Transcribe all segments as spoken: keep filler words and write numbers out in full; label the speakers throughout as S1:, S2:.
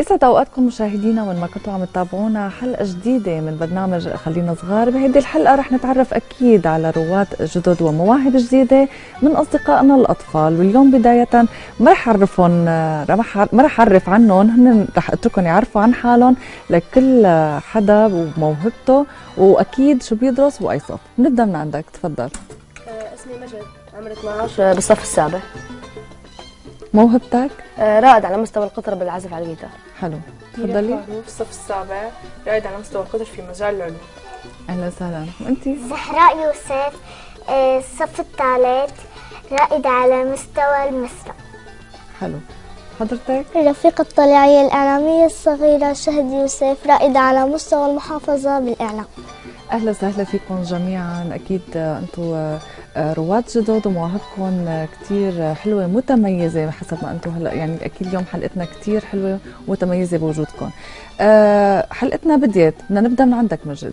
S1: يسعد اوقاتكم مشاهدينا وين ما كنتوا عم تتابعونا حلقه جديده من برنامج خلينا صغار. بهيدي الحلقه رح نتعرف اكيد على رواد جدد ومواهب جديده من اصدقائنا الاطفال، واليوم بدايه ما رح اعرفهم ما رح اعرف عنهم، هن رح اتركهم يعرفوا عن حالهم لكل حدا وموهبته واكيد شو بيدرس واي صف. نبدا من عندك، تفضل.
S2: اسمي مجد، عمري اثني عشر بالصف السابع.
S1: موهبتك؟
S2: رائد على مستوى القطر بالعزف على الجيتار.
S1: حلو، تفضلي.
S3: في الصف السابع، رائد على مستوى القطر في مجال العلوم.
S1: اهلا وسهلا. وانتي؟
S4: زهراء يوسف، الصف الثالث، رائد على مستوى المسرح.
S1: حلو، حضرتك؟
S4: رفيقة الطليعية الإعلامية الصغيرة شهد يوسف، رائدة على مستوى المحافظة بالإعلام.
S1: اهلا وسهلا فيكم جميعا. اكيد انتم رواد جدد ومواهبكم كثير حلوه متميزه حسب ما انتم هلا، يعني اكيد اليوم حلقتنا كثير حلوه ومتميزه بوجودكم. حلقتنا بديت، بدنا نبدا من عندك مجد.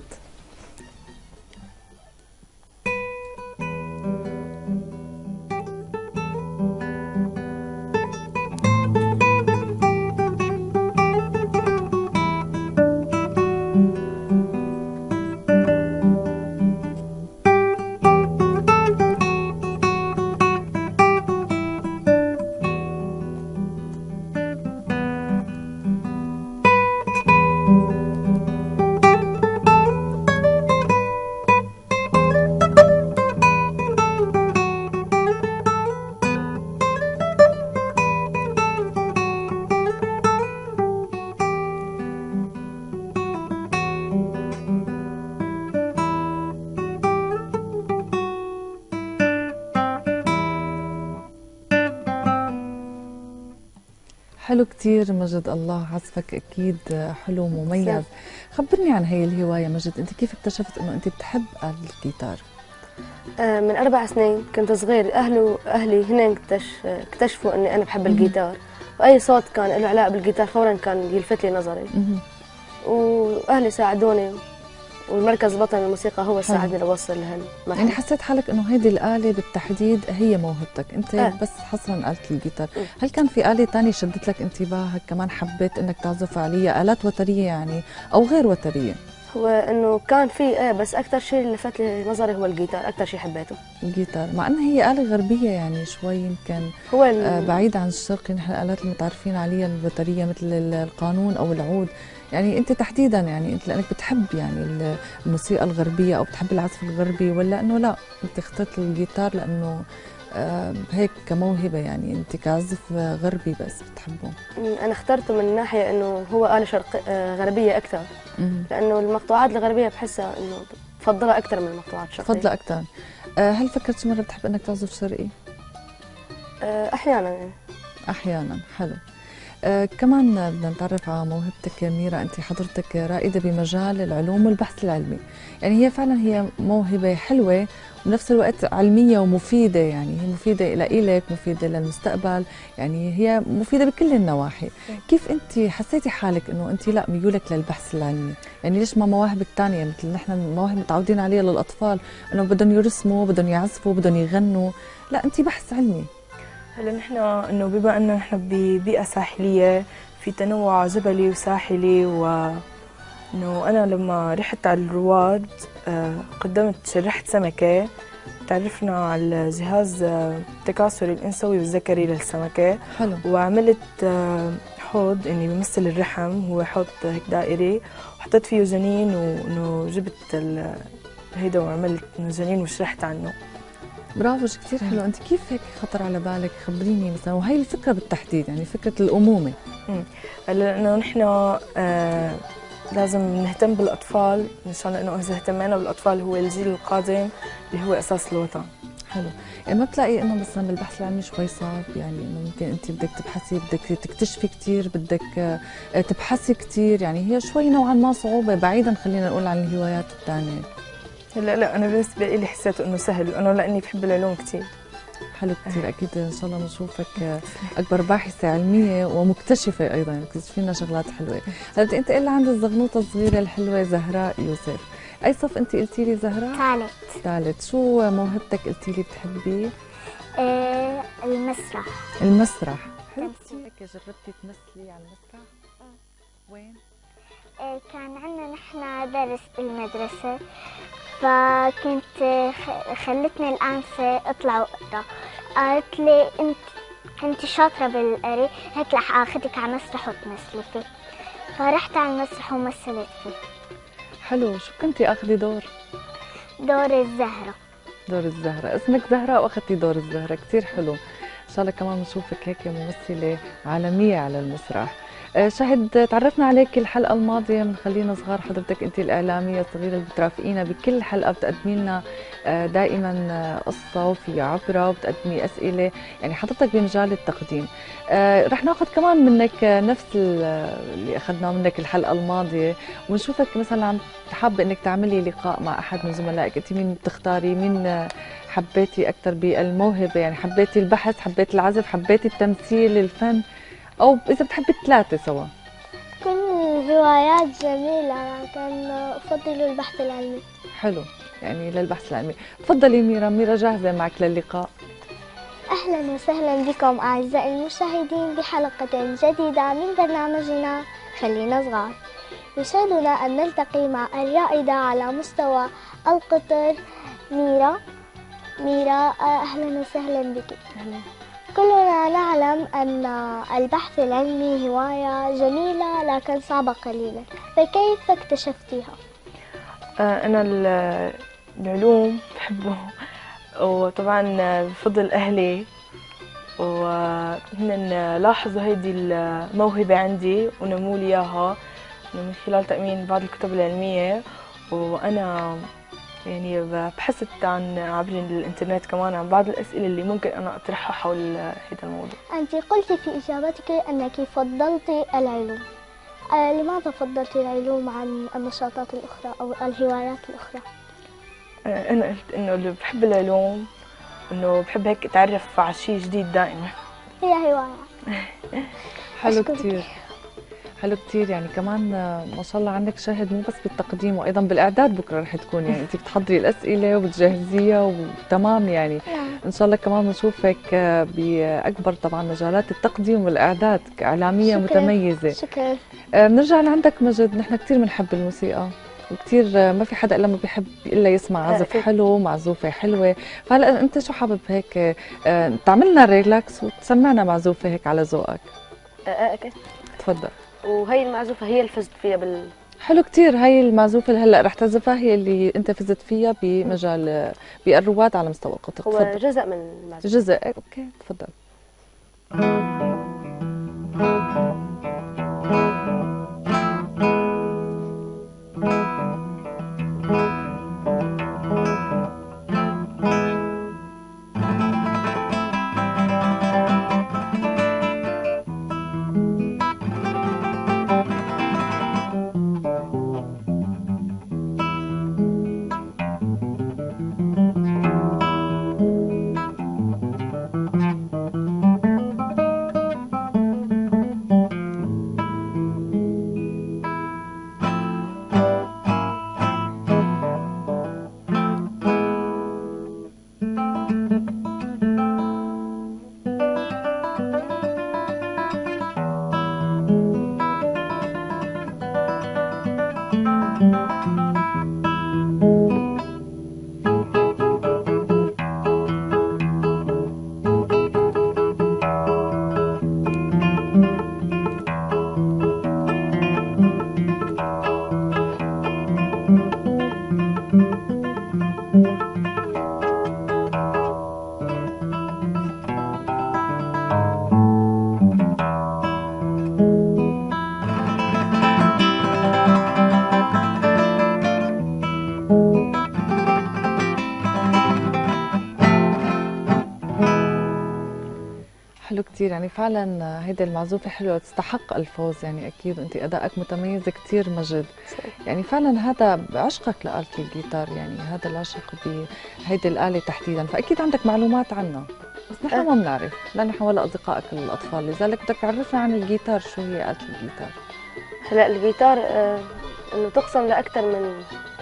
S1: حلو كتير مجد، الله عزفك اكيد حلو ومميز. خبرني عن هي الهوايه مجد، انت كيف اكتشفت انه انت بتحب الجيتار؟
S2: من اربع سنين كنت صغير، اهله اهلي هنا اكتشفوا اني انا بحب الجيتار، واي صوت كان له علاقه بالجيتار فورا كان يلفت لي نظري. واهلي ساعدوني، والمركز الوطني للموسيقى هو ساعدني لوصل لهالمرحله.
S1: يعني حسيت حالك انه هيدي الاله بالتحديد هي موهبتك انت؟ أه. بس حصرا آلة الجيتار. أه. هل كان في آلة ثانيه شدت لك انتباهك كمان حبيت انك تعزف عليها؟ آلات وتريه يعني او غير وتريه؟
S2: هو انه كان في ايه، بس اكثر شيء اللي لفت لي نظري هو الجيتار، اكثر شيء حبيته
S1: الجيتار، مع انها هي آلة غربيه يعني شوي يمكن
S2: هو
S1: آه بعيد عن الشرقي. نحن الآلات المتعارفين عليها الوتريه مثل القانون او العود. يعني انت تحديدا يعني انت لانك بتحب يعني الموسيقى الغربيه او بتحب العزف الغربي، ولا انه لا انت اخترت الجيتار لانه آه هيك كموهبه، يعني انت كعزف غربي بس بتحبه؟
S2: انا اخترته من ناحيه انه هو آلة شرق آه غربيه اكثر، لانه المقطوعات الغربيه بحسها انه بفضلها اكثر من المقطوعات الشرقيه.
S1: بفضلها اكثر. آه هل فكرت شي مره بتحب انك تعزف شرقي؟
S2: آه احيانا يعني.
S1: احيانا، حلو. آه كمان بدنا نتعرف على موهبتك ميرا، انت حضرتك رائده بمجال العلوم والبحث العلمي، يعني هي فعلا هي موهبه حلوه وبنفس الوقت علميه ومفيده، يعني هي مفيده لإلك، مفيده للمستقبل، يعني هي مفيده بكل النواحي. كيف انت حسيتي حالك انه انت لا ميولك للبحث العلمي؟ يعني ليش ما مواهبك ثانيه مثل نحن المواهب متعودين عليها للاطفال انه بدهم يرسموا، بدهم يعزفوا، بدهم يغنوا، لا انت بحث علمي.
S3: هلا نحن انه بما انه نحن ببيئه ساحليه في تنوع جبلي وساحلي، وانه انا لما رحت على الرواد قدمت شرحت سمكه، تعرفنا على الجهاز التكاثري الانثوي والذكري للسمكه.
S1: حلو.
S3: وعملت حوض اني بمثل الرحم، هو حوض هيك دائري، وحطيت فيه جنين، وانه جبت هيدا وعملت جنين وشرحت عنه.
S1: برافو، كثير حلو. انت كيف هيك خطر على بالك؟ خبريني مثلا، وهي الفكره بالتحديد يعني فكره الامومه.
S3: امم لانه نحن آه لازم نهتم بالاطفال، مشان انه اذا اهتمينا بالاطفال هو الجيل القادم اللي هو اساس الوطن.
S1: حلو. يعني ما بتلاقي انه مثلا بالبحث العلمي شوي صعب؟ يعني انه ممكن انت بدك تبحثي، بدك تكتشفي كثير، بدك تبحثي كثير، يعني هي شوي نوعا ما صعوبه بعيدا خلينا نقول عن الهوايات الثانيه.
S3: لا لا انا بالنسبه لي حسيت انه سهل، لانه لاني بحب العلوم كثير.
S1: حلو كثير. اكيد ان شاء الله نشوفك اكبر باحثه علميه ومكتشفه ايضا، يعني بتكتشفي لنا شغلات حلوه. هلا انت قلنا عند الزغنوطه الصغيره الحلوه زهراء يوسف، اي صف انت قلتي لي زهراء؟
S4: ثالث.
S1: ثالث. شو موهبتك قلتي لي بتحبي؟
S4: آه المسرح.
S1: المسرح. حلو. جربتي تمثلي على المسرح؟ وين؟
S4: آه، كان عندنا نحن درس بالمدرسة، فكنت خ- خلتني الأنسة أطلع وأقرأ. قالت لي أنت أنت شاطرة بالقري، هيك رح آخذك على مسرح وتمثلي فيه. فرحت على المسرح ومثلت فيه.
S1: حلو، شو كنتي اخذي دور؟
S4: دور الزهرة.
S1: دور الزهرة، اسمك زهرة واخذتي دور الزهرة، كثير حلو. ان شاء الله كمان بنشوفك هيك ممثلة عالمية على المسرح. آه، شهد، تعرفنا عليك الحلقة الماضية من خلينا صغار، حضرتك انت الإعلامية الصغيرة اللي بترافقينا بكل حلقة، بتقدمي لنا آه، دائما آه، قصة وفي عبرة وبتقدمي أسئلة، يعني حضرتك بمجال التقديم. آه، رح ناخذ كمان منك آه، نفس اللي أخذناه منك الحلقة الماضية، ونشوفك مثلا عم حابة انك تعملي لقاء مع أحد من زملائك، انت مين بتختاري؟ مين آه، حبيتي أكثر بالموهبة؟ يعني حبيتي البحث، حبيتي العزف، حبيتي التمثيل، الفن، أو إذا بتحبي الثلاثة سوا؟
S4: كل الهوايات جميلة، لكن أفضل البحث العلمي.
S1: حلو، يعني للبحث العلمي. تفضلي ميرا. ميرا جاهزة معك للقاء.
S4: أهلا وسهلا بكم أعزائي المشاهدين بحلقة جديدة من برنامجنا خلينا صغار. يسعدنا أن نلتقي مع الرائدة على مستوى القطر ميرا. ميرا، أهلا وسهلا بك.
S2: أهلا.
S4: كلنا نعلم أن البحث العلمي هواية جميلة لكن صعبة قليلا، فكيف اكتشفتيها؟
S3: أنا ال- العلوم بحبه، وطبعا بفضل أهلي، وهن لاحظوا هيدي الموهبة عندي ونموا لي إياها من خلال تأمين بعض الكتب العلمية. وأنا يعني بحثت عن عبر الإنترنت كمان عن بعض الأسئلة اللي ممكن أنا أطرحها حول هذا الموضوع.
S4: أنت قلت في إجابتك أنك فضلت العلوم. آه، لماذا فضلت العلوم عن النشاطات الأخرى أو الهوايات الأخرى؟
S3: أنا قلت إنه اللي بحب العلوم إنه بحب هيك أتعرف على شيء جديد دائما.
S4: هي هواية.
S1: حلو
S4: أشكرك.
S1: كثير، حلو كثير. يعني كمان ما شاء الله عندك شهد مو بس بالتقديم وأيضا بالإعداد بكرة رح تكون، يعني أنت بتحضري الأسئلة وبتجهزيها وتمام. يعني
S4: نعم.
S1: إن شاء الله كمان بنشوفك بأكبر طبعا مجالات التقديم والإعداد كإعلامية
S4: شكراً.
S1: متميزة.
S4: شكرا.
S1: آه، بنرجع لعندك مجد. نحن كثير بنحب الموسيقى، وكثير ما في حدا الا ما بيحب الا يسمع عزف
S2: أكيد.
S1: حلو، معزوفه حلوه. فهلا انت شو حابب هيك آه، تعملنا ريلاكس وتسمعنا معزوفه هيك على ذوقك؟
S2: آه، آه، أوكي.
S1: تفضل.
S2: وهي المعزوفة هي اللي فزت فيها بال
S1: حلو كثير. هاي المعزوفه اللي هلا رح تعزفها هي اللي انت فزت فيها بمجال بالرواد على مستوى القطر.
S2: هو
S1: تفضل.
S2: جزء من المعزوفة.
S1: جزء. اوكي تفضل. حلو كثير. يعني فعلا هيدي المعزوفة حلوة تستحق الفوز، يعني أكيد أنت أدائك متميز كثير مجد. يعني فعلا هذا عشقك لآلة الجيتار، يعني هذا العشق بهيدي الآلة تحديدا، فأكيد عندك معلومات عنها بس نحن ما بنعرف، لا نحن ولا أصدقائك الأطفال، لذلك بدك تعرفنا عن الجيتار. شو هي آلة الجيتار؟
S2: هلا الجيتار آه، انه تقسم لاكثر من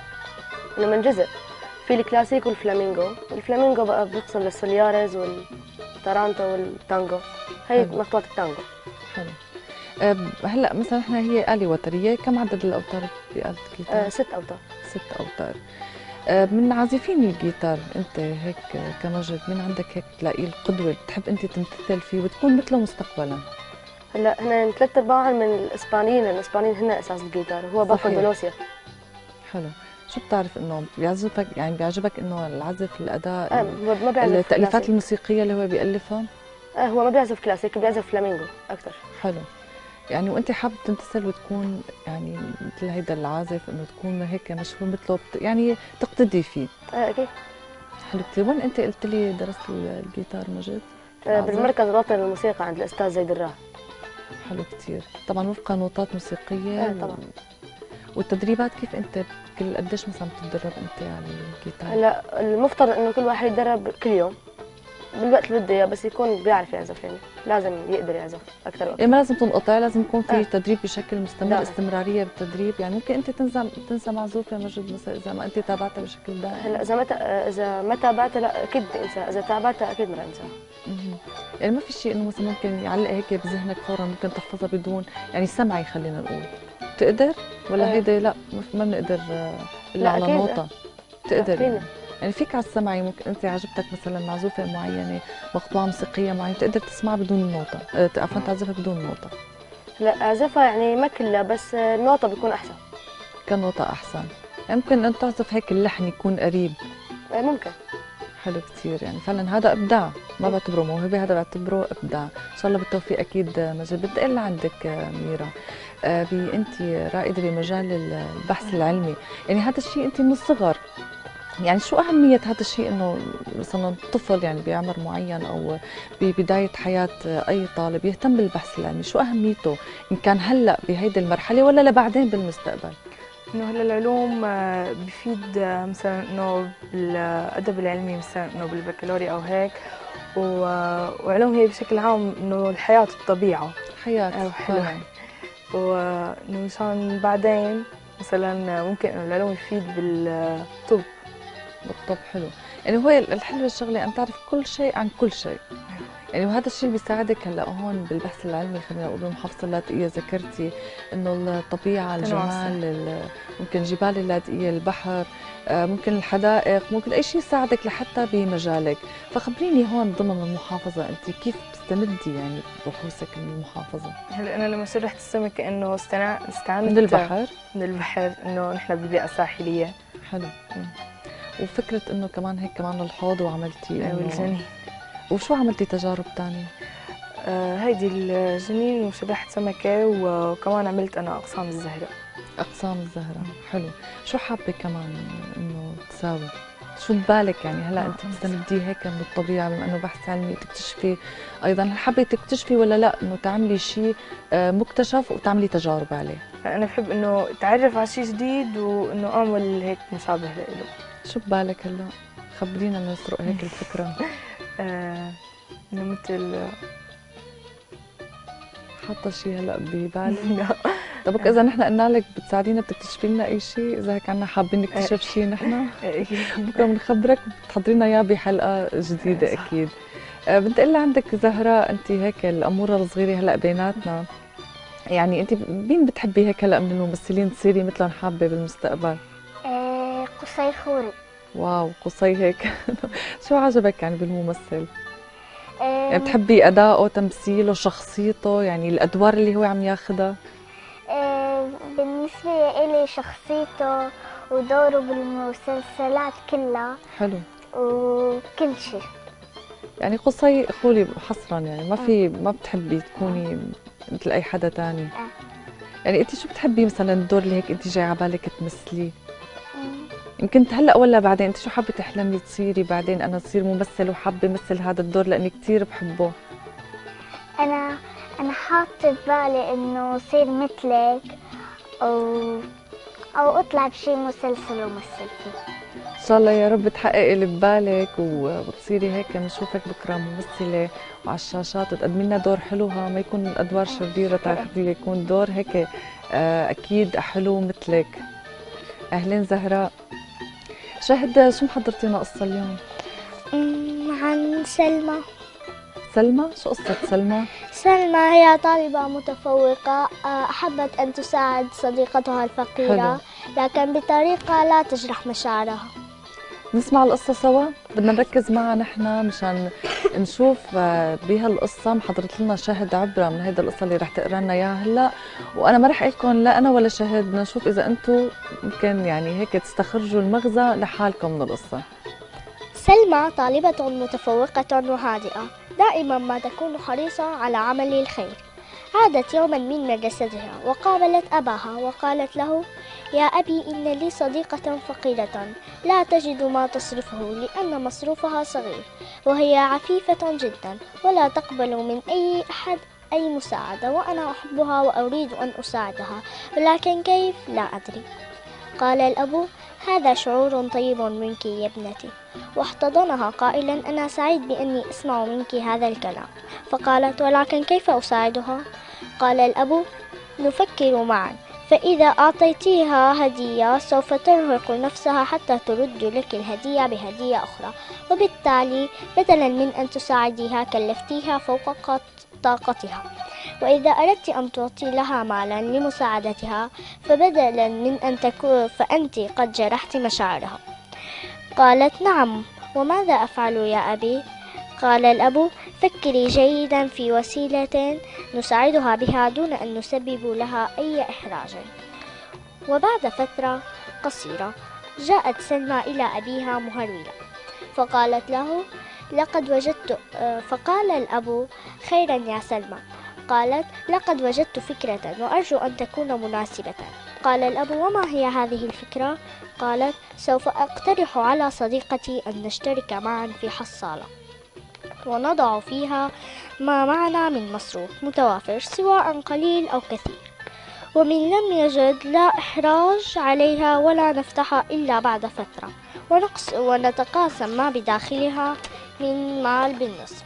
S2: انه من جزء. في الكلاسيك والفلامينغو. الفلامينغو بقى بيقسم للسولياريز والتارانتو والتانجو. هي
S1: حلو.
S2: مخطوط التانجو.
S1: حلو. آه، هلا مثلا احنا هي آلة وترية، كم عدد الأوتار بآلة الجيتار؟
S2: آه ست أوتار.
S1: ست أوتار. آه، من عازفين الجيتار أنت هيك كمجد مين عندك هيك تلاقيه القدوة بتحب أنت تمتثل فيه وتكون مثله مستقبلا؟
S2: هلا هنا ثلاث ارباعهم من الاسبانيين، لان الاسبانيين هن اساس الجيتار، هو باكو
S1: صحيح.
S2: دولوسيا.
S1: حلو. شو بتعرف انه بيعجبك يعني بيعجبك انه العزف الاداء
S2: آه ما بيعزف
S1: التأليفات
S2: كلاسيك.
S1: الموسيقية اللي هو بيألفها؟
S2: آه هو ما بيعزف كلاسيك، بيعزف فلامينغو اكثر.
S1: حلو. يعني وانت حابب تمتثل وتكون يعني مثل هيدا العازف انه تكون هيك مشهور مثله بت... يعني تقتدي فيه.
S2: آه اكيد.
S1: حلو كثير. وين انت قلت لي درست الجيتار مجد؟
S2: آه
S1: العزف؟
S2: بالمركز الوطني للموسيقى عند الاستاذ زيد الراح.
S1: حلو كثير. طبعا وفق نوتات موسيقية.
S2: آه طبعا.
S1: والتدريبات كيف انت كل قديش مثلا بتتدرب انت على الجيتار؟
S2: هلا المفترض انه كل واحد يتدرب كل يوم بالوقت اللي بده اياه، بس يكون بيعرف يعزف، يعني لازم يقدر يعزف اكثر وقت.
S1: إيه ما لازم تنقطع، لازم يكون في
S2: آه.
S1: تدريب بشكل مستمر،
S2: دائما.
S1: استمرارية بالتدريب. يعني ممكن انت تنسى تنسى معزوفة مجد مثلا اذا ما انت تابعتها بشكل دائم.
S2: هلا اذا ما ت- اذا ما تابعتها لا اكيد بدي انساها، اذا تابعتها اكيد ما رح انساها.
S1: مهم. يعني ما في شيء انه مثلا ممكن يعلق هيك بذهنك فورا ممكن تحفظها بدون يعني سمعي خلينا نقول تقدر ولا
S2: آه.
S1: هيدا لا ما بنقدر آه، الا
S2: لا
S1: على
S2: أكيد.
S1: نوطة تقدر
S2: فيني.
S1: يعني. يعني فيك على السمعي ممكن انت عجبتك مثلا معزوفة معينة مقطوعة موسيقية معينة تقدر تسمعها بدون نوطة، آه، عفوا تعزفها بدون نوطة.
S2: لا اعزفها يعني ما كلها، بس النوطه بيكون احسن.
S1: كنوطة احسن. يعني ممكن ان تعزف هيك اللحن يكون قريب.
S2: آه ممكن.
S1: حلو كثير. يعني فعلا هذا ابداع، ما بعتبره موهبه، هذا بعتبره ابداع. ان شاء الله بالتوفيق اكيد مجد. بدي اقول عندك ميرا، انت رائده بمجال البحث العلمي، يعني هذا الشيء انت من الصغر، يعني شو اهميه هذا الشيء انه مثلا طفل يعني بعمر معين او ببدايه حياه اي طالب يهتم بالبحث العلمي، شو اهميته ان كان هلا بهيدي المرحله ولا لبعدين بالمستقبل؟
S3: انه هلا العلوم آه، بفيد آه، مثلا انه بالادب العلمي مثلا انه بالبكالوريا او هيك، و- وعلوم هي بشكل عام انه الحياه الطبيعه
S1: حياه
S3: حلو، وانه مشان بعدين مثلا ممكن انه العلوم يفيد بالطب.
S1: بالطب. حلو. يعني هو الحلو الشغله ان تعرف كل شيء عن كل شيء، يعني وهذا الشيء اللي بيساعدك هلا هون بالبحث العلمي. خلينا نقول بالمحافظه اللاذقيه ذكرتي انه الطبيعه، الجمال، ال- ممكن الجبال اللاذقيه، البحر، آه، ممكن الحدائق، ممكن اي شيء يساعدك لحتى بمجالك. فخبريني هون ضمن المحافظه انت كيف بتستمدي يعني بحوثك من المحافظه؟
S3: هلا انا لما شرحت السمك انه استنا- استعانت
S1: من البحر.
S3: من البحر انه نحن ببيئه ساحليه.
S1: حلو. وفكره انه كمان هيك كمان الحوض وعملتي انه
S3: والجنين.
S1: وشو عملتي تجارب ثانيه؟
S3: آه هيدي الجنين وشرحت سمكه، وكمان عملت انا اقسام الزهره.
S1: أقسام الزهرة. حلو. شو حابة كمان إنه تساوي؟ شو ببالك يعني هلا أنت بتستمدي هيك من الطبيعة بما إنه بحث علمي تكتشفي أيضا، هل حابة تكتشفي ولا لا إنه تعملي شيء آه، مكتشف وتعملي تجارب عليه؟
S3: انا بحب انه اتعرف على شيء جديد وانه اعمل هيك مشابه له.
S1: شو ببالك هلا؟ خبرينا نسرق هيك الفكرة.
S3: آه انه مثل
S1: حاطة شيء هلا ببالك؟ طب إذا نحن قلنا لك بتساعدينا بتكتشفي لنا أي شيء، إذا هيك عنا حابين نكتشف شيء نحن بكره بنخبرك بتحضرينا إياه بحلقة جديدة أكيد. أه بدي اقول عندك زهراء، انت هيك الاموره الصغيره هلا بيناتنا، يعني انت مين بتحبي هيك هلا من الممثلين تصيري مثلهم حابه بالمستقبل؟
S4: آه، قصي خوري.
S1: واو قصي هيك. شو عجبك يعني بالممثل؟
S4: آه،
S1: يعني بتحبي اداؤه، تمثيله، شخصيته، يعني الادوار اللي هو عم ياخذها؟
S4: آه، بالنسبة لي شخصيته ودوره بالمسلسلات كلها
S1: حلو.
S4: وكل شيء.
S1: يعني قصي خولي حصرا، يعني ما في ما بتحبي تكوني مثل اي حدا تاني؟
S4: آه.
S1: يعني انت شو بتحبي مثلا الدور اللي هيك انت جاي على بالك تمثليه؟ يمكن هلا ولا بعدين انت شو حابه تحلمي تصيري بعدين؟ انا اصير ممثل وحابه مثل هذا الدور لاني كثير بحبه.
S4: أنا أنا حاطة ببالي إنه صير مثلك أو أو أطلع بشي مسلسل ومثل فيه.
S1: ان شاء الله يا رب تحققي اللي ببالك وتصيري هيك نشوفك بكره ممثله وعلى الشاشات وتقدمي لنا دور حلو، ها ما يكون الادوار شريره تاخذي، يكون دور هيك آه، اكيد حلو مثلك. اهلين زهراء. شهد شو محضرتينا قصه اليوم؟
S4: عن سلمى.
S1: سلمى، شو قصة سلمى؟
S4: سلمى هي طالبة متفوقة، أحبت أن تساعد صديقتها الفقيرة لكن بطريقة لا تجرح مشاعرها.
S1: نسمع القصة سوا؟ بدنا نركز معها نحن مشان نشوف بهالقصة. محضرت لنا شاهد عبرة من هيدا القصة اللي رح تقرا لنا اياها هلا، وانا ما رح اقول لكم لا انا ولا شاهد، بدنا نشوف اذا انتم ممكن يعني هيك تستخرجوا المغزى لحالكم من القصة.
S4: سلمى طالبة متفوقة وهادئة، دائما ما تكون حريصة على عمل الخير. عادت يوما من مدرستها وقابلت أباها وقالت له: يا أبي، إن لي صديقة فقيرة لا تجد ما تصرفه لأن مصروفها صغير، وهي عفيفة جدا ولا تقبل من أي أحد أي مساعدة، وأنا أحبها وأريد أن أساعدها، ولكن كيف لا أدري. قال الأب: هذا شعور طيب منك يا ابنتي. واحتضنها قائلا: أنا سعيد بأني أسمع منك هذا الكلام. فقالت: ولكن كيف أساعدها؟ قال الأب: نفكر معا، فإذا أعطيتيها هدية سوف ترهق نفسها حتى ترد لك الهدية بهدية أخرى، وبالتالي بدلا من أن تساعديها كلفتيها فوق طاقتها. وإذا أردت أن تعطي لها مالا لمساعدتها فبدلا من أن تكون فأنت قد جرحت مشاعرها. قالت: نعم، وماذا أفعل يا أبي؟ قال الأب: فكري جيدا في وسيلة نساعدها بها دون أن نسبب لها أي إحراج. وبعد فترة قصيرة جاءت سلمى إلى أبيها مهرولة، فقالت له: لقد وجدت فقال الأب: خيرا يا سلمى. قالت: لقد وجدت فكرة وأرجو أن تكون مناسبة. قال الأب: وما هي هذه الفكرة؟ قالت: سوف أقترح على صديقتي أن نشترك معا في حصالة ونضع فيها ما معنا من مصروف متوافر سواء قليل أو كثير، ومن لم يجد لا إحراج عليها ولا نفتحها إلا بعد فترة، ونقص ونتقاسم ما بداخلها من مال بالنصف،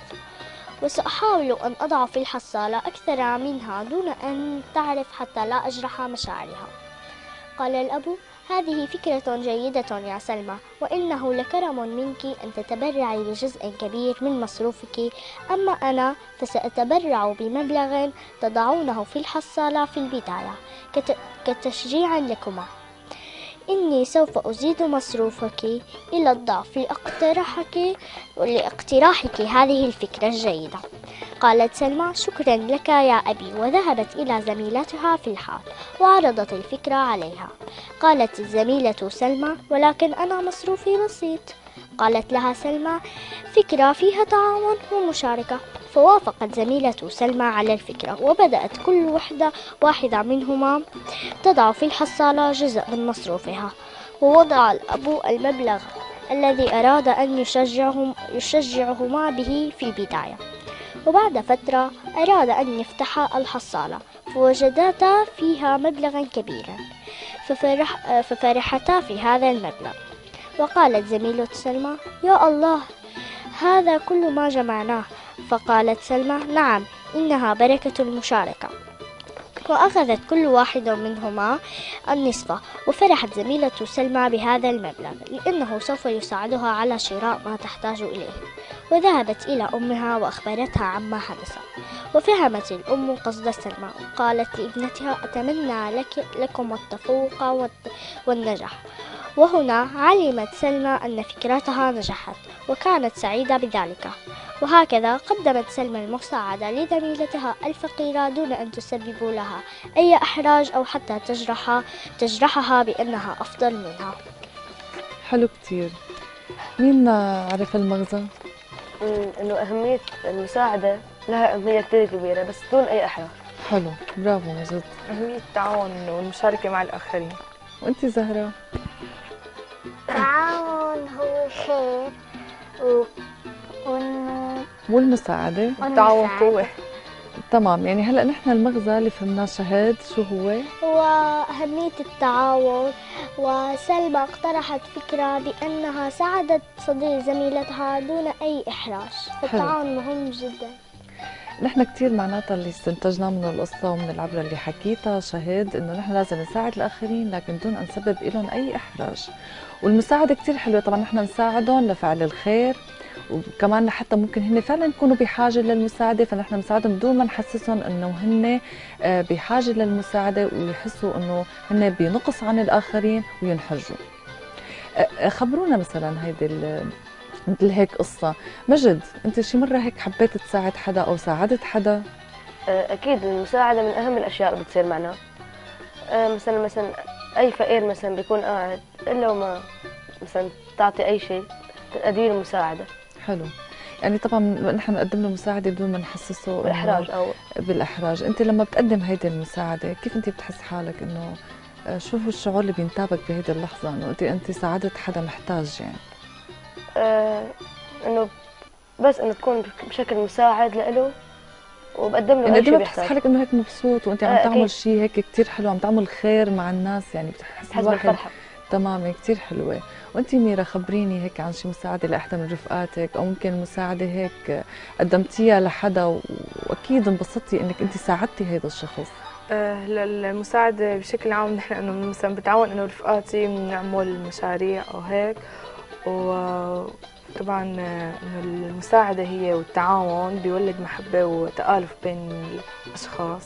S4: وسأحاول أن أضع في الحصالة أكثر منها دون أن تعرف حتى لا أجرح مشاعرها. قال الأب: هذه فكرة جيدة يا سلمى، وإنه لكرم منك أن تتبرعي بجزء كبير من مصروفك، أما أنا فسأتبرع بمبلغ تضعونه في الحصالة في البداية كتشجيع لكما. إني سوف أزيد مصروفك إلى الضعف لاقتراحك لاقتراحك هذه الفكرة الجيدة. قالت سلمى: شكرا لك يا أبي، وذهبت إلى زميلتها في الحال وعرضت الفكرة عليها. قالت الزميلة سلمى: ولكن أنا مصروفي بسيط. قالت لها سلمى: فكرة فيها تعاون ومشاركة. فوافقت زميلة سلمى على الفكرة، وبدأت كل وحدة واحدة منهما تضع في الحصالة جزء من مصروفها، ووضع الأب المبلغ الذي أراد أن يشجعهم يشجعهما به في البداية. وبعد فترة أراد أن يفتح الحصالة فوجدتا فيها مبلغا كبيرا، ففرح ففرحتا في هذا المبلغ. وقالت زميلة سلمى: يا الله، هذا كل ما جمعناه. فقالت سلمى: نعم، إنها بركة المشاركة. وأخذت كل واحد منهما النصف، وفرحت زميلة سلمى بهذا المبلغ لأنه سوف يساعدها على شراء ما تحتاج إليه. وذهبت إلى أمها وأخبرتها عما حدث، وفهمت الأم قصد سلمى، وقالت لابنتها: أتمنى لك لكم التفوق والنجاح. وهنا علمت سلمى أن فكرتها نجحت، وكانت سعيدة بذلك. وهكذا قدمت سلمى المساعدة لزميلتها الفقيرة دون أن تسبب لها أي إحراج أو حتى تجرحها تجرحها بأنها أفضل منها.
S1: حلو كتير. مين عرف المغزى؟
S2: إنه أهمية المساعدة لها أهمية كتير كبيرة بس دون أي إحراج.
S1: حلو، برافو مجد.
S3: أهمية التعاون والمشاركة مع الآخرين.
S1: وأنت زهرة؟
S4: التعاون هو خير و... وإنه
S1: والمساعدة
S3: التعاون قوة.
S1: تمام، يعني هلا نحن المغزى اللي فهمناه شهد شو هو؟
S4: هو أهمية التعاون. وسلمى اقترحت فكرة بأنها ساعدت صديق زميلتها دون أي إحراج، فالتعاون مهم جدا.
S1: نحن كتير معناتها اللي استنتجناه من القصة ومن العبرة اللي حكيتها شهد إنه نحن لازم نساعد الآخرين لكن دون أن نسبب لهم أي إحراج. والمساعدة كتير حلوة، طبعا نحن نساعدهم لفعل الخير وكمان حتى ممكن هن فعلا يكونوا بحاجه للمساعده، فنحن بنساعدهم بدون ما نحسسهم انه هن بحاجه للمساعده ويحسوا انه هن بنقص عن الاخرين وينحرجوا. خبرونا مثلا هيدي مثل هيك قصه. مجد، انت شي مره هيك حبيت تساعد حدا او ساعدت حدا؟
S2: اكيد المساعده من اهم الاشياء اللي بتصير معنا. مثلا مثلا اي فقير مثلا بيكون قاعد الا وما مثلا تعطي اي شيء تقدم له مساعده.
S1: حلو، يعني طبعا نحن بنقدم له مساعده بدون ما نحسسه
S2: بالاحراج او
S1: بالاحراج. انت لما بتقدم هيدي المساعده كيف انت بتحس حالك انه شو هو الشعور اللي بينتابك بهيدي اللحظه انه انت انت ساعدت حدا محتاج يعني؟
S2: آه انه بس انه تكون بشكل مساعد له وبقدم له
S1: يعني
S2: اي شيء
S1: بتحس
S2: بيحتاج.
S1: حالك انه هيك مبسوط وانت عم
S2: آه
S1: تعمل شيء هيك كثير حلو، عم تعمل خير مع الناس، يعني بتحس الواحد
S2: بالفرحه.
S1: تمام، كثير حلوه. وانت ميرا خبريني هيك عن شي مساعده لاحدى من رفقاتك، او ممكن مساعده هيك قدمتيها لحدا واكيد انبسطتي انك انت ساعدتي هذا الشخص.
S3: آه للمساعدة بشكل عام نحن انه مثلا بتعاون انه رفقاتي بنعمل مشاريع او هيك، وطبعا انه المساعدة هي والتعاون بيولد محبة وتآلف بين الاشخاص،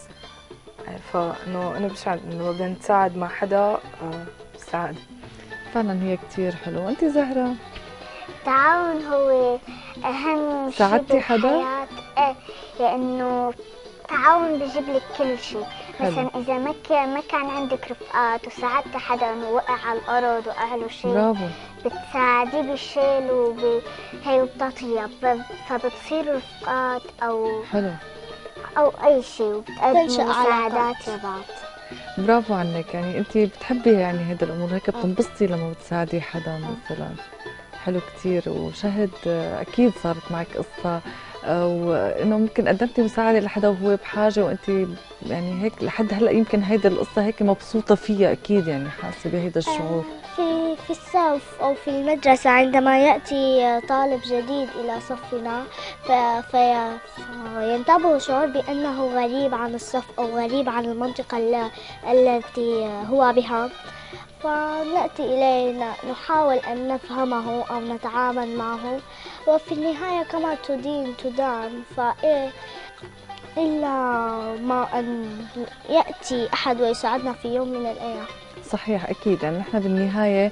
S3: فانه انا بشعر انه بدنا نتساعد مع حدا آه سعادة.
S1: فعلا هي كثير حلوه. انت زهرة؟
S4: التعاون هو اهم شيء
S1: ساعدتي حدا؟
S4: بالحياة. ايه، لانه التعاون بيجيب لك كل شيء. مثلا اذا ما كان ما كان عندك رفقات وساعدت حدا انه وقع على الارض وقع له شيء،
S1: برافو،
S4: بتساعديه بالشيل وب... هي وبتعطيه، فبتصيروا رفقات او
S1: حلو،
S4: او اي شيء وبتقدموا
S5: تنشأ
S4: مساعدات لبعض.
S1: برافو عنك. يعني انت بتحبي يعني هيدا الامور هيك، بتنبسطي لما بتساعدي حدا مثلا. حلو كثير. وشهد اكيد صارت معك قصه وانه ممكن قدمتي مساعده لحدا وهو بحاجه وانت يعني هيك لحد هلا يمكن هيدي القصه هيك مبسوطه فيها، اكيد يعني حاسه بهيدا الشعور.
S5: في في الصف أو في المدرسة عندما يأتي طالب جديد إلى صفنا في في فينتابه شعور بأنه غريب عن الصف أو غريب عن المنطقة التي هو بها، فنأتي إليه نحاول أن نفهمه أو نتعامل معه، وفي النهاية كما تدين تدان. فإيه إلا ما أن يأتي أحد ويساعدنا في يوم من الأيام.
S1: صحيح، اكيد يعني نحن بالنهايه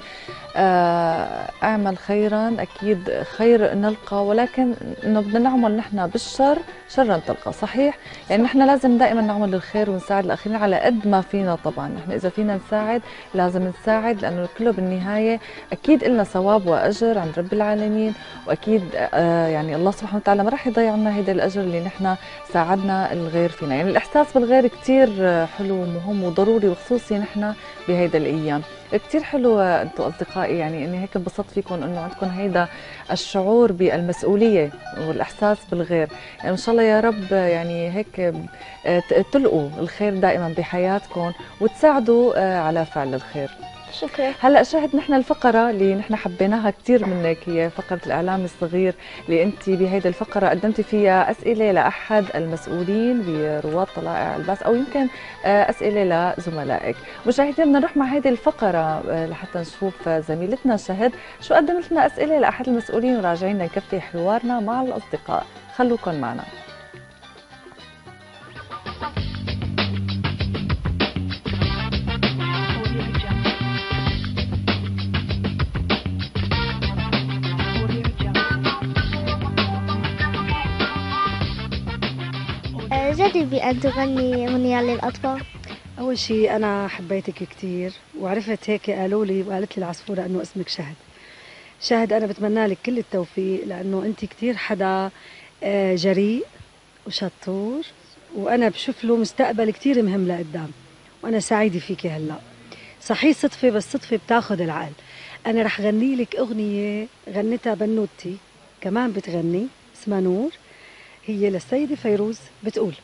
S1: آه اعمل خيرا اكيد خير نلقى، ولكن انه بدنا نعمل نحن بالشر شرا تلقى. صحيح، يعني نحن لازم دائما نعمل الخير ونساعد الاخرين على قد ما فينا. طبعا نحن اذا فينا نساعد لازم نساعد، لانه كله بالنهايه اكيد لنا ثواب واجر عند رب العالمين، واكيد آه يعني الله سبحانه وتعالى ما راح يضيع لنا هذا الاجر اللي نحن ساعدنا الغير فينا. يعني الاحساس بالغير كثير حلو ومهم وضروري، وخصوصي نحن بهيدا الايام. كثير حلو انتم اصدقائي، يعني اني هيك انبسطت فيكم انه عندكم هيدا الشعور بالمسؤوليه والاحساس بالغير. يعني ان شاء الله يا رب يعني هيك تلقوا الخير دائما بحياتكم وتساعدوا على فعل الخير.
S5: شكرا.
S1: هلا شاهد نحن الفقره اللي نحن حبيناها كثير منك هي فقره الاعلام الصغير، اللي انت بهيدي الفقره قدمتي فيها اسئله لاحد المسؤولين برواد طلائع الباص او يمكن اسئله لزملائك. مشاهدينا بدنا نروح مع هذه الفقره لحتى نشوف زميلتنا شهد شو قدمت لنا اسئله لاحد المسؤولين، وراجعين نكفي حوارنا مع الاصدقاء. خلوكم معنا.
S5: جربي أن تغني أغنية للأطفال.
S6: أول شيء أنا حبيتك كتير وعرفت هيك قالوا لي وقالت لي العصفورة أنه اسمك شهد. شهد أنا بتمنى لك كل التوفيق، لأنه أنت كتير حدا جريء وشطور، وأنا بشوف له مستقبل كتير مهم لقدام، وأنا سعيدة فيكي هلأ. صحيح صدفة، بس صدفة بتاخد العقل. أنا رح غني لك أغنية غنتها بنوتي كمان بتغني اسمها نور، هي للسيدة فيروز، بتقول: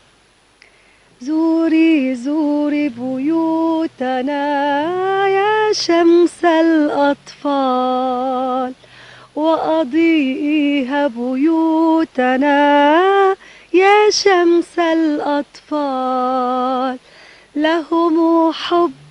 S6: زوري زوري بيوتنا يا شمس الأطفال، وأضيئيها بيوتنا يا شمس الأطفال، لهم حب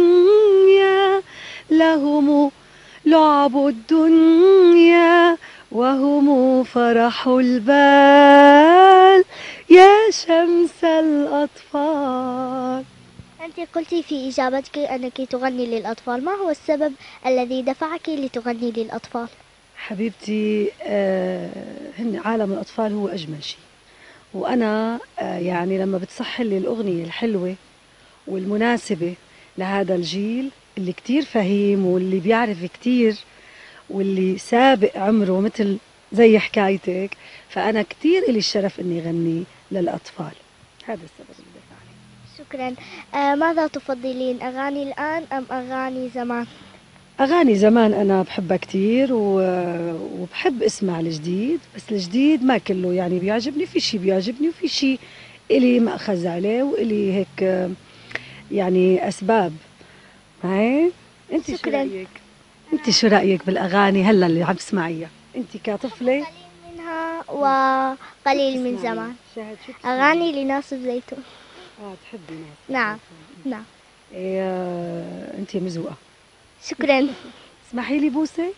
S6: الدنيا، لهم لعب الدنيا، وهم فرح البال يا شمس الأطفال.
S5: أنت قلتي في إجابتك أنك تغني للأطفال، ما هو السبب الذي دفعك لتغني للأطفال؟
S6: حبيبتي آه هن عالم الأطفال هو أجمل شيء، وأنا آه يعني لما بتصح لي الأغنية الحلوة والمناسبة لهذا الجيل اللي كتير فهيم واللي بيعرف كتير واللي سابق عمره مثل زي حكايتك، فأنا كتير إلي الشرف إني غني للأطفال. هذا السبب اللي دفعني.
S5: شكرا. آه ماذا تفضلين، أغاني الآن أم أغاني زمان؟
S6: أغاني زمان أنا بحبها كتير وبحب اسمع الجديد، بس الجديد ما كله يعني بيعجبني، في شي بيعجبني وفي شي إلي مأخذ عليه وإلي هيك يعني أسباب. هاي أنت شو رأيك؟ أنت شو رأيك بالأغاني هلا اللي عم تسمعيها؟ أنت كطفلة؟
S5: قليل منها وقليل من زمان. أغاني لناصر زيتون.
S6: آه تحبي ناصر؟
S5: نعم نعم.
S6: إيه أنت مزوقة.
S5: شكرا.
S6: اسمحي لي بوسك.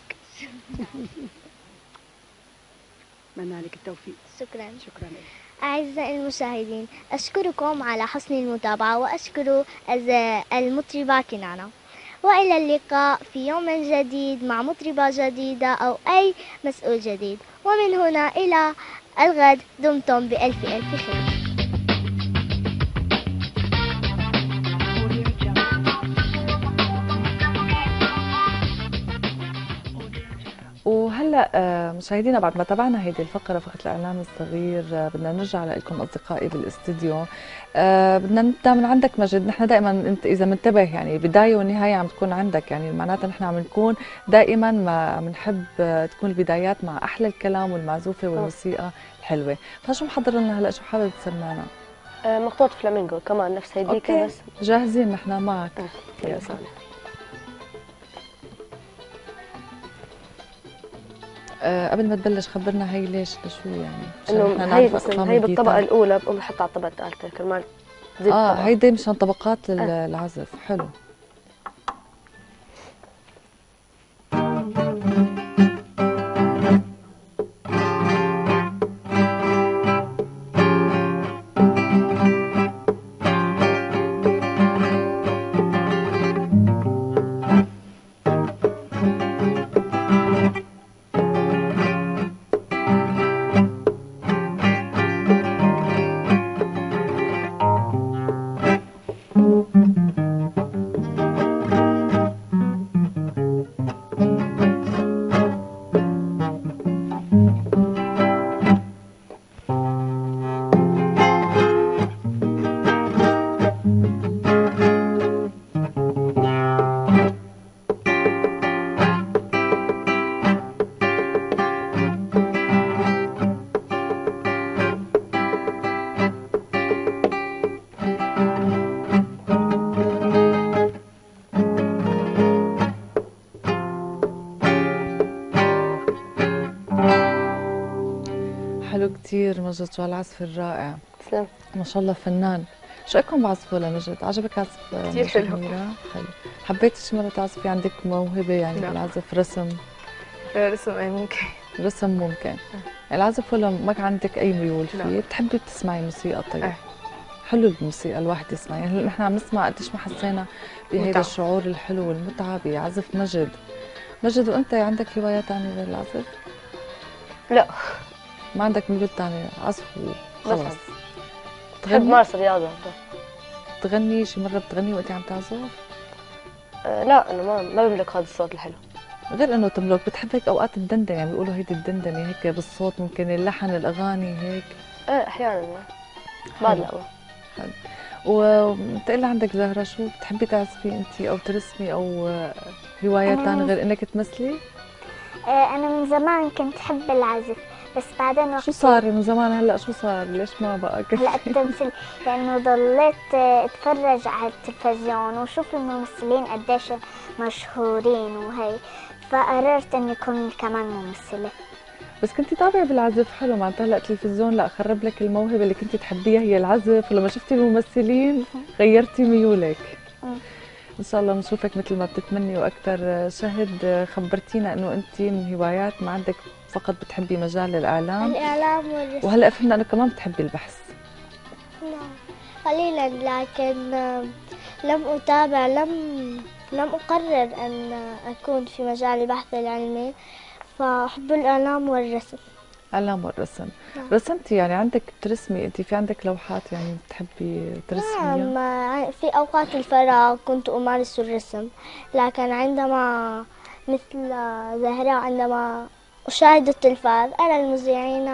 S6: أتمنى لك التوفيق.
S5: شكرا.
S6: شكرا لك.
S5: أعزائي المشاهدين، أشكركم على حسن المتابعة وأشكر المطربة كنانة، وإلى اللقاء في يوم جديد مع مطربة جديدة أو أي مسؤول جديد، ومن هنا إلى الغد دمتم بألف ألف خير.
S1: وهلا مشاهدينا بعد ما تابعنا هيدي الفقره فقره الاعلام الصغير، بدنا نرجع لكم اصدقائي بالاستديو. بدنا نبدا من عندك مجد. نحن دائما انت اذا منتبه يعني بدايه والنهايه عم تكون عندك، يعني معناتها نحن عم نكون دائما ما عم نحب تكون البدايات مع احلى الكلام والمعزوفه والموسيقى الحلوه. فشو محضر لنا هلا، شو حابب تسمعنا؟
S2: مقطوعة فلامينغو كمان نفس هيديك بس.
S1: جاهزين نحن معك.
S2: يا سلام.
S1: أه قبل ما تبلش خبرنا هي ليش لشو يعني؟
S2: انه هي مثلا هي بالطبقه الاولى بقوم بحطها على الطبقه الثالثه كرمال تزيد.
S1: اه هيدي مشان طبقات العزف. حلو. كثير مجد، شو هالعزف الرائع.
S2: تسلم.
S1: ما شاء الله فنان. شو رايكم بعزفه لمجد؟ عجبك عزف
S2: كثير حلو.
S1: حلو. حبيتي شي مره تعزفي؟ عندك موهبه يعني
S3: لا.
S1: بالعزف؟ رسم؟
S3: رسم اي ممكن.
S1: رسم ممكن. العزف ولا ما عندك اي ميول فيه؟
S3: لا.
S1: بتحبي تسمعي موسيقى؟ طيب
S3: أه.
S1: حلو الموسيقى الواحد يسمع، يعني نحن عم نسمع قديش ما حسينا بهيدا الشعور الحلو والمتعه بعزف مجد. مجد، وانت عندك هوايات ثانيه غير العزف؟
S2: لا.
S1: ما عندك ميول ثاني؟ عزف وخلص.
S2: بحب مارس رياضه.
S1: تغني شي مره؟ بتغني وانت عم تعزف؟
S2: أه لا، انا ما ما بملك هذا الصوت الحلو.
S1: غير انه تملك، بتحب هيك اوقات الدندنه، يعني بيقولوا هيدي الدندنه هيك بالصوت، ممكن اللحن الاغاني هيك؟
S2: ايه احيانا بعد لا.
S1: حلو. وبتقلي عندك زهره، شو بتحبي تعزفي انت او ترسمي او هوايات ثانيه غير انك تمثلي؟
S4: انا من زمان كنت احب العزف، بس بعدين وقت
S1: شو صار من زمان هلا شو صار؟ ليش ما بقى كيف؟
S4: هلا التمثيل، لانه ضليت اتفرج على التلفزيون وشوف الممثلين قديش مشهورين وهي، فقررت اني اكون كمان ممثله.
S1: بس كنتي طابعه بالعزف حلو، معناتها هلا التلفزيون لا خرب لك الموهبه اللي كنتي تحبيها هي العزف، ولما شفتي الممثلين غيرتي ميولك. ان شاء الله بنشوفك مثل ما بتتمني واكثر. شهد، خبرتينا انه انت من هوايات ما عندك فقط بتحبي مجال الاعلام
S5: الإعلام والرسم.
S1: وهلا فهمنا انه كمان بتحبي البحث.
S5: نعم قليلا، لكن لم أتابع لم لم أقرر أن أكون في مجال البحث العلمي، فأحب الإعلام والرسم.
S1: اعلام والرسم.
S5: نعم.
S1: رسمتي يعني عندك بترسمي انت، في عندك لوحات يعني بتحبي ترسميها؟
S5: نعم، في أوقات الفراغ كنت أمارس الرسم، لكن عندما مثل زهراء عندما أشاهد التلفاز أرى المذيعين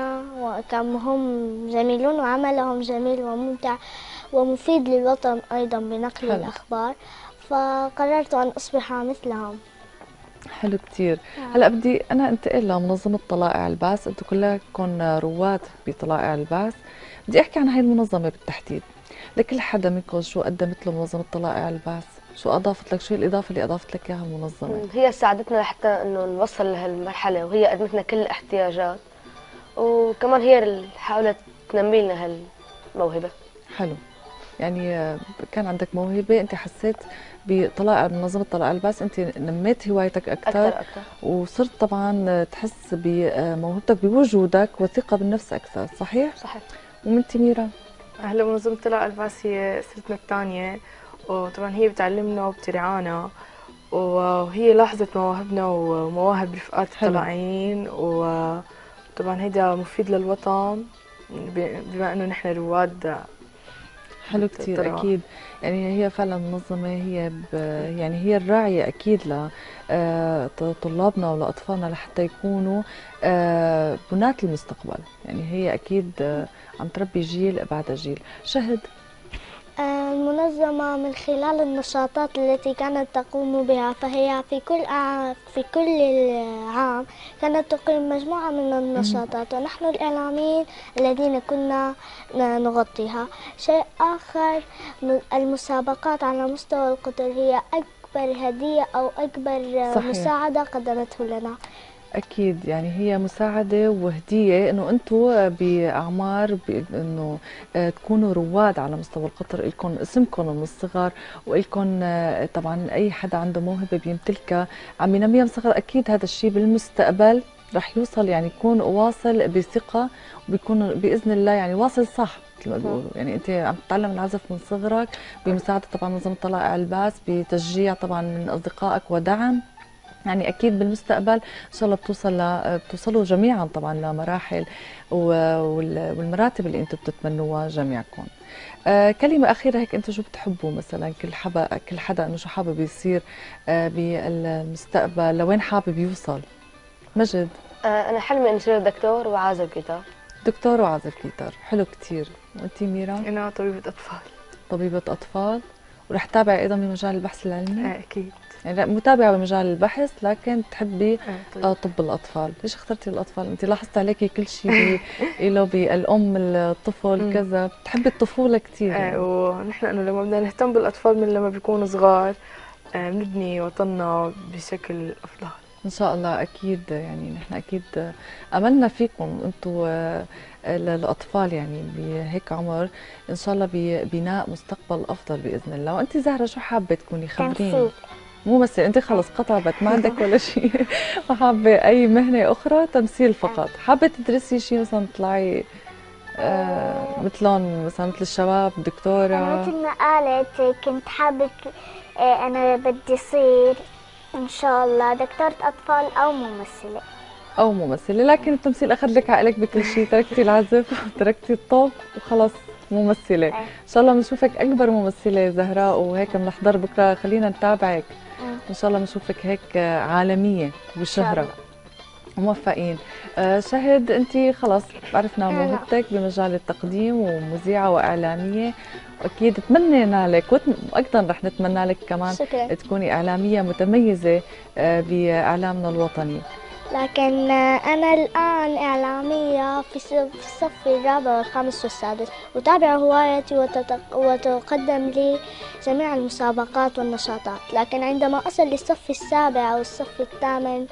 S5: وكم جميلون وعملهم جميل وممتع ومفيد للوطن أيضا بنقل
S1: حلو.
S5: الأخبار، فقررت أن أصبح مثلهم.
S1: حلو كتير.
S5: نعم.
S1: هلا بدي انا انتقل لمنظمه طلائع البعث، انتم كلكم رواد بطلائع البعث. بدي احكي عن هاي المنظمه بالتحديد، لكل حدا منكم شو قدمت له منظمه طلائع البعث؟ شو اضافت لك؟ شو الاضافه اللي اضافت لك اياها المنظمه؟
S2: هي ساعدتنا لحتى انه نوصل لهالمرحله، وهي قدمت لنا كل الاحتياجات، وكمان هي اللي حاولت تنمي لنا هالموهبه.
S1: حلو. يعني آه، كان عندك موهبه، انت حسيت بطلائع منظمه طلائع البعث انت نميت هوايتك اكثر
S2: اكثر اكثر
S1: وصرت طبعا تحس بموهبتك بوجودك وثقه بالنفس اكثر، صحيح؟
S2: صحيح.
S1: ومن تميرة؟
S3: هلا منظمة طلائع البعث هي سنتنا الثانية، وطبعا هي بتعلمنا وبترعانا، وهي لاحظت مواهبنا ومواهب رفقات الطلائعين، وطبعا هيدا مفيد للوطن بما انه نحن رواد.
S1: حلو كتير. اكيد يعني هي فعلا منظمه، هي يعني هي الراعيه اكيد لطلابنا ولاطفالنا لحتى يكونوا آه بناة المستقبل، يعني هي اكيد آه عم تربي جيل بعد جيل. شهد،
S5: المنظمة من خلال النشاطات التي كانت تقوم بها، فهي في كل في كل عام كانت تقيم مجموعة من النشاطات، ونحن الإعلاميين الذين كنا نغطيها. شيء آخر، المسابقات على مستوى القطر هي أكبر هدية أو أكبر صحيح. مساعدة قدمته لنا.
S1: أكيد يعني هي مساعدة وهدية إنه أنتم بأعمار إنه تكونوا رواد على مستوى القطر، إلكم اسمكم من الصغر، وإلكم طبعا أي حدا عنده موهبة بيمتلكها عم ينميها من الصغر، أكيد هذا الشيء بالمستقبل رح يوصل، يعني يكون واصل بثقة وبيكون بإذن الله يعني واصل صح مثل ما بيقولوا. يعني أنت عم تتعلم العزف من صغرك بمساعدة طبعا منظمة طلائع البعث، بتشجيع طبعا من أصدقائك ودعم، يعني اكيد بالمستقبل ان شاء الله بتوصل ل... بتوصلوا جميعا طبعا لمراحل والمراتب اللي انتم بتتمنوها جميعكم. آه كلمه اخيره هيك، انتم شو بتحبوا مثلا كل حدا كل حدا انه شو حابب يصير آه بالمستقبل، لوين حابب يوصل؟ مجد.
S2: آه انا حلمي اني اصير دكتور وعازف جيتار.
S1: دكتور وعازف جيتار، حلو كثير. وانتي ميرا؟
S3: انا طبيبه اطفال.
S1: طبيبه اطفال، ورح تتابعي ايضا بمجال البحث العلمي؟
S3: آه اكيد.
S1: يعني متابعة بمجال البحث لكن تحبي
S3: آه طيب.
S1: آه طب الأطفال. ليش اخترتي الأطفال؟ أنت لاحظت عليكي كل شيء له بالأم الطفل كذا، بتحبي الطفولة كثير يعني.
S3: آه ونحن إنه لما بدنا نهتم بالأطفال من لما بيكونوا صغار آه بنبني وطننا بشكل أفضل
S1: إن شاء الله. أكيد يعني نحن أكيد أملنا فيكم أنتم الأطفال يعني بهيك عمر إن شاء الله ببناء مستقبل أفضل بإذن الله. وأنت زهرة شو حابة تكوني؟ خبريني. ممثل. انت خلص قطعت ما عندك ولا شيء وحابه اي مهنه اخرى؟ تمثيل فقط. حابه تدرسي شيء مثلا تطلعي آه مثلهم مثلا مثل الشباب دكتوره؟
S4: انا مثل ما قالت كنت حابه آه انا بدي اصير ان شاء الله دكتوره اطفال او ممثله.
S1: او ممثله، لكن التمثيل اخذ لك عقلك بكل شيء، تركتي العزف وتركتي الطب وخلص ممثله. ان شاء الله بنشوفك اكبر ممثله زهراء، وهيك بنحضر بكره، خلينا نتابعك ان شاء الله بنشوفك هيك عالميه وشهره. موفقين. آه شهد، انت خلص عرفنا موهبتك بمجال التقديم ومذيعه واعلاميه، واكيد تمنينا لك وايضا رح نتمنى لك كمان
S5: شكرا.
S1: تكوني اعلاميه متميزه آه باعلامنا الوطني.
S5: لكن أنا الآن إعلامية في الصف الرابع والخامس والسادس، أتابع هوايتي وتقدم لي جميع المسابقات والنشاطات، لكن عندما أصل للصف السابع أو الصف الثامن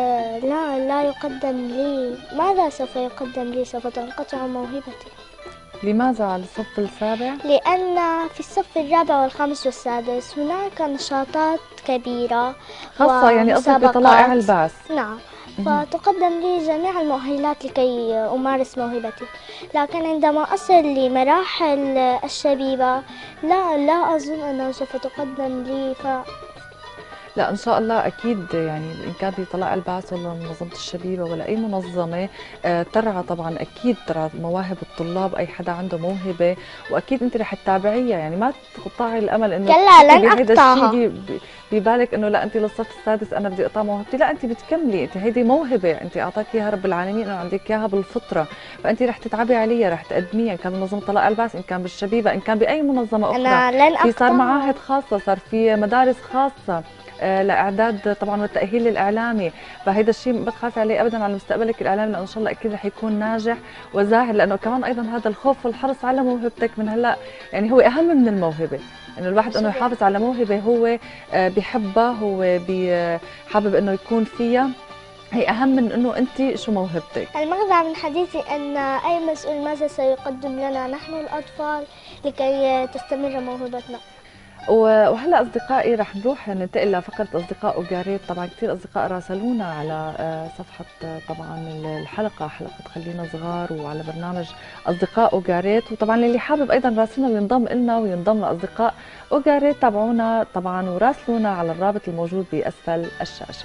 S5: لا لا يقدم لي. ماذا سوف يقدم لي؟ سوف تنقطع موهبتي.
S1: لماذا على الصف السابع؟
S5: لأن في الصف الرابع والخامس والسادس هناك نشاطات كبيرة
S1: خاصة يعني قصدك بطلائع البعث.
S5: نعم، فتقدم لي جميع المؤهلات لكي أمارس موهبتي، لكن عندما أصل لمراحل الشبيبة لا لا أظن أنه سوف تقدم لي. ف
S1: لا ان شاء الله اكيد، يعني ان كان بطلائع البعث ولا منظمه الشبيبه ولا اي منظمه آه ترعى طبعا، اكيد ترعى مواهب الطلاب، اي حدا عنده موهبه واكيد انت رح تتابعيها، يعني ما تقطعي الامل انه
S5: كلا لن اقطعها.
S1: ببالك انه لا انت للصف السادس انا بدي اقطع موهبتي، لا انت بتكملي، انت هيدي موهبه انت اعطاك اياها رب العالمين، انه عندك اياها بالفطره، فانت رح تتعبي عليها، رح تقدميها، ان كان بمنظمه طلائع البعث، ان كان بالشبيبه، ان كان باي منظمه اخرى.
S5: أنا لن أقطعها.
S1: في صار معاهد خاصه، صار في مدارس خاصه لاعداد طبعا والتاهيل الاعلامي، فهيدا الشيء ما بتخافي عليه ابدا على مستقبلك الاعلامي، لانه ان شاء الله اكيد رح يكون ناجح وزاهر، لانه كمان ايضا هذا الخوف والحرص على موهبتك من هلا يعني هو اهم من الموهبه، انه الواحد انه يحافظ على موهبه هو بيحبها، هو حابب انه يكون فيها، هي اهم من انه انت شو موهبتك.
S5: المغزى من حديثي ان اي مسؤول ماذا سيقدم لنا نحن الاطفال لكي تستمر موهبتنا.
S1: وهلا اصدقائي رح نروح ننتقل لفقره اصدقاء وجاريت، طبعا كثير اصدقاء راسلونا على صفحه طبعا الحلقه، حلقه خلينا صغار، وعلى برنامج اصدقاء وجاريت، وطبعا اللي حابب ايضا راسلنا وينضم لنا وينضم لاصدقاء وجاريت تابعونا طبعا وراسلونا على الرابط الموجود باسفل الشاشه.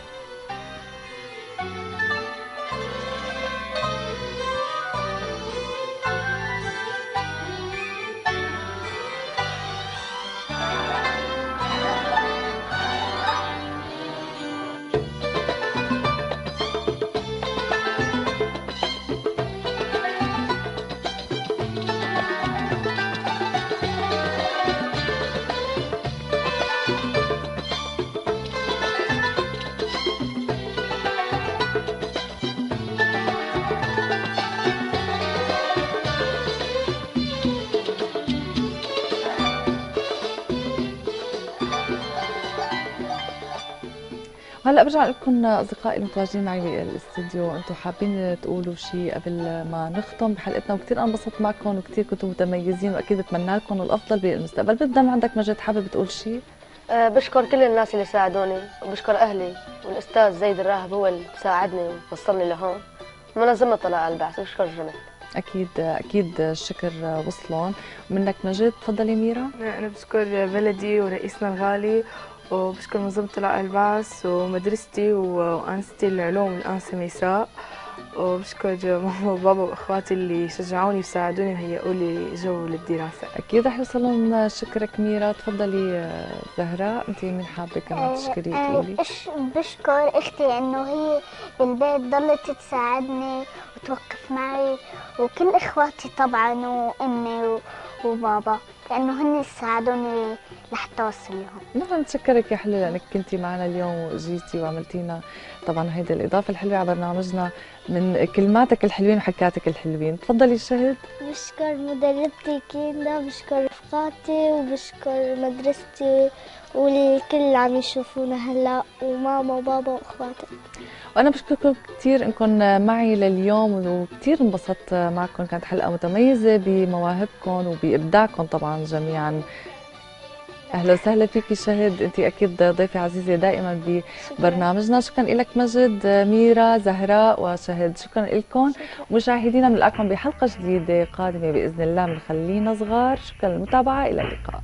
S1: هلا برجع لكم اصدقائي المتواجدين معي بالاستديو، انتم حابين تقولوا شيء قبل ما نختم بحلقتنا؟ وكثير انبسطت معكم وكثير كنتوا متميزين، واكيد بتمنى لكم الافضل بالمستقبل. بدنا عندك مجد حابب تقول شيء؟
S2: أه بشكر كل الناس اللي ساعدوني، وبشكر اهلي والاستاذ زيد الراهب هو اللي ساعدني ووصلني لهون، ومنظمه طلائع البعث، وبشكر الجميع.
S1: اكيد اكيد الشكر وصلون. منك مجد، تفضلي ميرا.
S3: انا بشكر بلدي ورئيسنا الغالي، وبشكر منظمة طلائع البعث ومدرستي وأنستي العلوم الأنسة ميساء، وبشكر ماما وبابا واخواتي اللي شجعوني وساعدوني وهيئوا لي جو للدراسة.
S1: اكيد رح يوصلهم شكرك ميرا. تفضلي زهراء، انت مين حابه كمان تشكري تقولي؟
S4: بشكر اختي انه هي بالبيت ضلت تساعدني وتوقف معي، وكل اخواتي طبعا وامي وبابا، لانه هن ساعدوني لحتى اوصل لهم.
S1: نحن نتشكرك يا حلوه لانك كنتي معنا اليوم وجيتي وعملتينا طبعا هيدي الاضافه الحلوه على برنامجنا من كلماتك الحلوين وحكاتك الحلوين. تفضلي شهد.
S5: بشكر مدربتي كيندا، بشكر رفقاتي، وبشكر مدرستي والكل اللي عم يشوفونا هلا، وماما وبابا واخواتي.
S1: وانا بشكركم كثير انكم معي لليوم، وكثير انبسطت معكم، كانت حلقه متميزه بمواهبكم وبابداعكم طبعا جميعا. اهلا وسهلا فيكي شهد، انت اكيد ضيفه عزيزه دائما ببرنامجنا. شكرا لك مجد، ميرا، زهراء وشهد، شكرا لكم. مشاهدينا بنلاقيكم بحلقه جديده قادمه باذن الله من خلينا صغار. شكرا للمتابعه، الى اللقاء.